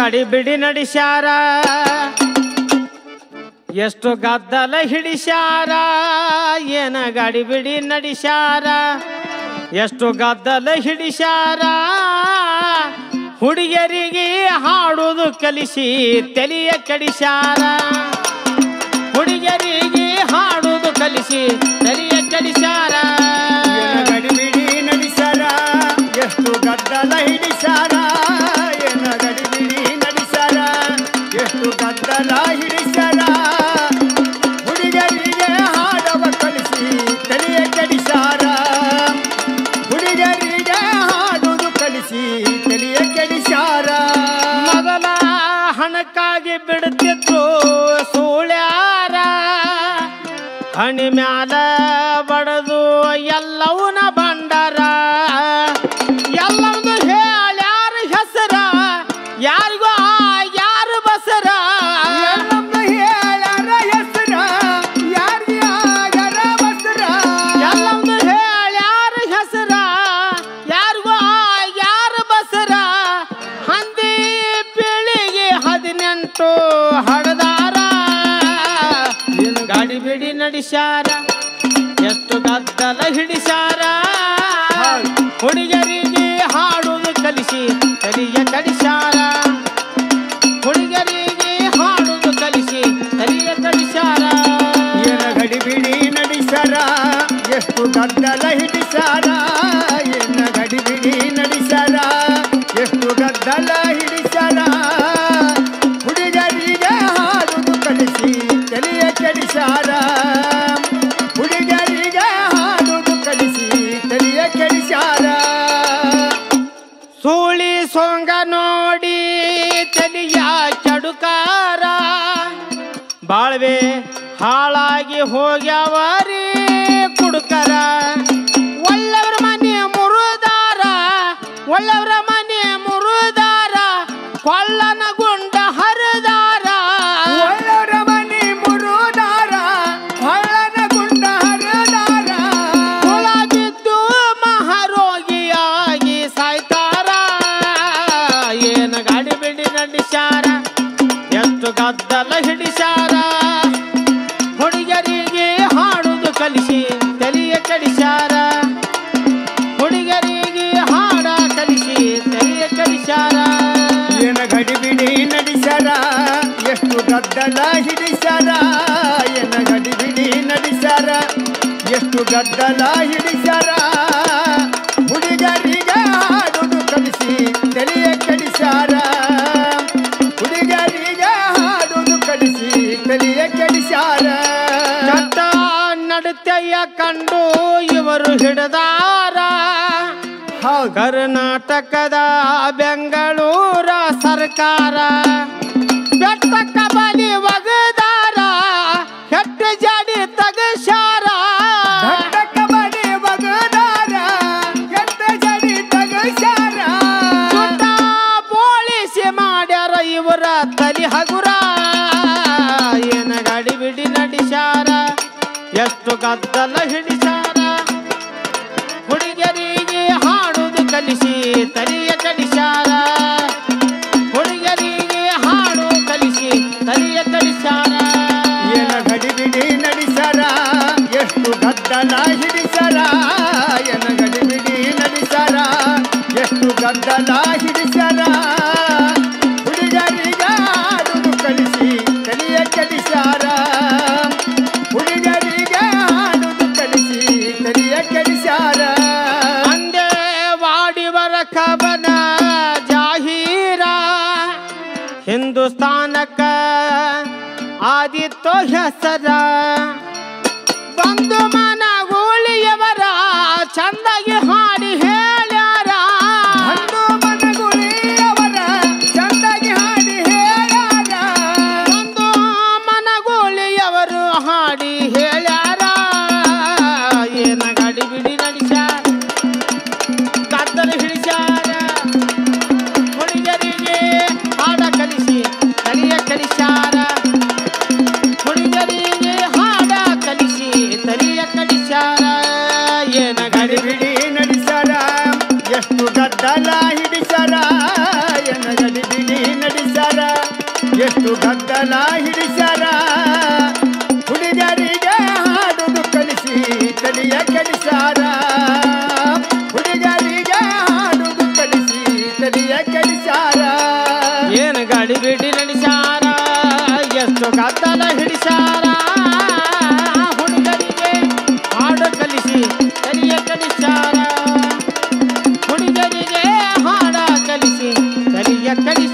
ಗಾಡಿ ಬಿಡಿ ನಡೆಸ್ಯಾರ ಎಷ್ಟು ಗದ್ದಲ ಹಿಡಿಸ್ಯಾರ ಏನ ಗಾಡಿ ಬಿಡಿ ನಡೆಸ್ಯಾರ ಎಷ್ಟು ಗದ್ದಲ ಹಿಡಿಸ್ಯಾರ ಹುಡುಗಿಯರಿಗೆ ಹಾಡುವುದು ಕಲಿಸಿ ತಲೆಯ ಕೆಡಿಸ್ಯಾರ ಹುಡುಗಿಯರಿಗೆ ಹಾಡುವುದು ಕಲಿಸಿ ತಲೆಯ ಕೆಡಿಸ್ಯಾರ ಗಾಡಿ ಬಿಡಿ ನಡೆಸ್ಯಾರ ಎಷ್ಟು ಗದ್ದಲ ಹಿಡಿಸ್ಯಾರ ಏನ ಗಾಡಿ ಬಿಡಿ ನಡೆಸ್ಯಾರ ಎಷ್ಟು ಗದ್ದಲ ಹಿಡಿಸ್ಯಾರ ಹುಡುಗರಿಗೆ ಹಾಡವ ಕಲಿಸಿ ತಲೆಯ ಕೆಡಿಸ್ಯಾರ ಹುಡುಗರಿಗೆ ಹಾಡುವುದು ಕಲಿಸಿ ತಲೆಯ ಕೆಡಿಸ್ಯಾರ ಮೊದಲ ಹಣಕ್ಕಾಗಿ ಬಿಡುತ್ತಿದ್ರು ಸೂಳ್ಯಾರ ಹಣಿ ಮ್ಯಾಲ ಬಡದು ಎಲ್ಲವನ ಬಂಡಾರ ಎಲ್ಲವನು ಹೇಳ್ಯಾರ ಹೆಸರ ಯಾರಿಗೋ ಯಾರು ಬಸರ ಹೇಳ್ಯಾರ ಹೆಸರ ಯಾರ್ಯಾರ ಬಸರ ಎಲ್ಲವನು ಹೇಳ್ಯಾರ ಹೆಸರ ಯಾರಿಗೋ ಯಾರು ಬಸರ ಹಂದಿ ಪೀಳಿಗೆ 18 ಹಡದಾರ ಗಾಡಿ ಬಿಡಿ ನಡೆಸ್ಯಾರ ಎಷ್ಟು ಗದ್ದಲ ಹಿಡಿಸ್ಯಾರ ಹುಡುಗರಿಗೆ ಹಾಡುವುದು ಕಲಿಸಿ ತಲೆಯ ಕಡಿಸ್ಯಾರ ಹುಡುಗರಿಗೆ ಹಾಡುವುದು ಕಲಿಸಿ ತಲೆಯ ಕಡಿಸ್ಯಾರ ಏನ ಗಡಿ ಬಿಡಿ ನಡೆಸ್ಯಾರ ಎಷ್ಟು ಗದ್ದಲ ಹಿಡಿಸ್ಯಾರ ಏನ ಗಡಿ ಬಿಡಿ ನಡೆಸ್ಯಾರ ಎಷ್ಟು ಗದ್ದಲ ಹಿಡಿಸ್ಯಾರ ಹುಡುಗರಿಗೆ ಹಾಡುವುದು ಕಲಿಸಿ ತಲೆಯ ಕೆಡಿಸ್ಯಾರ ಹುಡುಗರಿಗೆ ಹಾಡುವುದು ಕಲಿಸಿ ತಲೆಯ ಕೆಡಿಸ್ಯಾರ ಸೂಳಿ ಸೊಂಗ ನೋಡಿ ತಲೆಯ ಚಡುಕಾರ ಬಾಳ್ವೆ ಹಾಳಾಗಿ ಹೋಗ್ಯಾವರಿ ಕುಡುಕರ ಒಳ್ಳೆಯವರ ಮನೆ ಮುರುದಾರ ಒಳ್ಳೆಯವರ ಮನೆ ಮುರುದಾರ ಕೊಳ್ಳನ ಗುಂಡ ಹರಿದಾರ ಒಳ್ಳೆಯವರ ಮನೆ ಮುರುದಾರ ಕೊಳ್ಳನ ಗುಂಡ ಹರಿದಾರ ಹುಳ ಬಿದ್ದು ಮಹಾರೋಗಿಯಾಗಿ ಸಾಯ್ತಾರ ಏನ ಗಾಡಿ ಬಿಡಿ ನಡೆಸ್ಯಾರ ಎಷ್ಟು ಗದ್ದಲ ಹಿಡಿಸ್ಯಾರ ಹುಡುಗರಿಗೆ ಹಾಡುವುದು ಕಲಿಸಿ ತಲೆಯ ಕೆಡಿಸ್ಯಾರ ಹುಡುಗರಿಗೆ ಹಾಡ ಕಲಿಸಿ ತಲೆಯ ಕೆಡಿಸ್ಯಾರ ಏನ ಗಡಿ ಬಿಡಿ ನಡೆಸ್ಯಾರ ಎಷ್ಟು ಗದ್ದಲ ಹಿಡಿಸ್ಯಾರ ಏನ ಗಡಿ ಬಿಡಿ ನಡೆಸ್ಯಾರ ಎಷ್ಟು ಗದ್ದಲ ಹಿಡಿಸ್ಯಾರ ಹುಡುಗರಿಗೆ ಹಾಡುವುದು ಕಲಿಸಿ ತಲೆಯ ಕೆಡಿಸ್ಯಾರ ಹುಡುಗರಿಗೆ ಹಾಡುವುದು ಕಲಿಸಿ ತಲೆಯ ಕೆಡಿಸ್ಯಾರ ಚಟ್ಟ ನಡತೆಯ ಕಂಡು ಇವರು ಹಿಡಿದಾರ ಹೌದು ಕರ್ನಾಟಕದ ಬೆಂಗಳೂರ ಸರ್ಕಾರ ಬೆಟ್ಟಕ್ಕ ಬಲಿ ಒಗದಾರ ಹೆಟ್ಟು ಜಾಡಿ ತಗಸಾರ ಭಕ್ತ ಬಡಿ ಬಗದಾರ ಕೆಟ್ಟ ಜಡಿ ತಗಸಾರ ಸುತ್ತ ಪೋಲಿಸಿ ಮಾಡ್ಯಾರ ಇವರ ತಲಿ ಹಗುರ ಏನ ಗಾಡಿ ಬಿಡಿ ನಡೆಸ್ಯಾರ ಎಷ್ಟು ಗದ್ದಲ ಹಿಡಿಸ್ಯಾರ ಹುಡುಗರಿಗೆ ಹಾಡುವುದು ಕಲಿಸಿ ತಲೆಯ ಕಡಿಸ್ಯಾರ ಹುಡುಗರಿಗೆ ಹಾಡು ಕಲಿಸಿ ತಲೆಯ ಕಡಿಸ್ಯಾರ ಏನ ಗಡಿ ಬಿಡಿ ನಡೆಸ್ಯಾರ ಎಷ್ಟು ಗದ್ದಲ ಹಿಡಿಸ್ಯಾರ ಏನ ಗಡಿ ಬಿಡಿ ನಡೆಸ್ಯಾರ ಎಷ್ಟು ಗದ್ದಲ ಹಿಡಿಸ್ಯಾರ ಹುಡುಗರಿಗೆ ಹಾಡುವುದು ಕಲಿಸಿ ತಲೆಯ ಕೆಡಿಸ್ಯಾರ ಹುಡುಗರಿಗೆ ಹಾಡುವುದು ಕಲಿಸಿ ತಲೆಯ ಕೆಡಿಸ್ಯಾರ ಅಂದೇ ವಾಡಿವರ ಕವನ ಜಾಹೀರ ಹಿಂದೂಸ್ತಾನಕ್ಕ ಆದಿತ್ಯ ಹೆಸರ ಬಂದು ಮನಗೂಳಿಯವರ ಚಂದಾಗಿ ಹಾಡಿ ಹೇಳ್ಯಾರ ಹಣ್ಣು ಮನಗುಳಿಯವರ ಚಂದಾಗಿ ಹಾಡಿ ಹೇಳ್ಯಾರ ಬಂದು ಮನಗೂಳಿಯವರು ಹಾಡಿ ಹೇಳ್ಯಾರ ಏನ ಗಾಡಿ ಬಿಡಿ ನಡೆಸ್ಯಾರ ಗದ್ದಲ ಹಿಡಿಸ್ಯಾರ ಹುಡುಗರಿಗೆ ಹಾಡ ಕಲಿಸಿ ತಲೆಯ ಕಲಿಸ್ಯಾರ ಹುಡುಗರಿಗೆ ಹಾಡ ಕಲಿಸಿ ತಲೆಯ ಕಲಿ ಗದ್ದಲ ಹಿಡಿಸ್ಯಾರ ಹುಡುಗರಿಗೆ ಹಾಡುದು ಕಲಿಸಿ ತಲೆಯ ಕೆಡಿಸ್ಯಾರ ಹುಡುಗರಿಗೆ ಹಾಡುದು ಕಲಿಸಿ ತಲೆಯ ಕೆಡಿಸ್ಯಾರ ಏನು ಗಾಡಿ ಬಿಡಿ ನಡೆಸಾರ ಎಷ್ಟು ಗದ್ದಲ ಹಿಡಿಸಾರ ಹುಡುಗರಿಗೆ ಹಾಡು ಕಲಿಸಿ ತಲೆಯ ಕಲಿಸಾರ ಹುಡುಗರಿಗೆ ಹಾಡ ಕಲಿಸಿ ತಲೆಯ ಕಲಿಸಾರ